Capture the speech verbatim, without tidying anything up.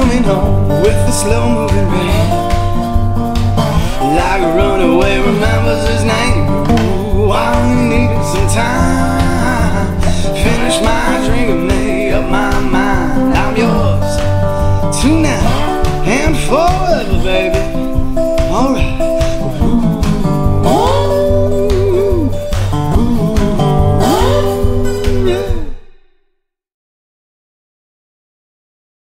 coming home with the slow-moving rain, like a runaway remembers his name. Ooh, I'm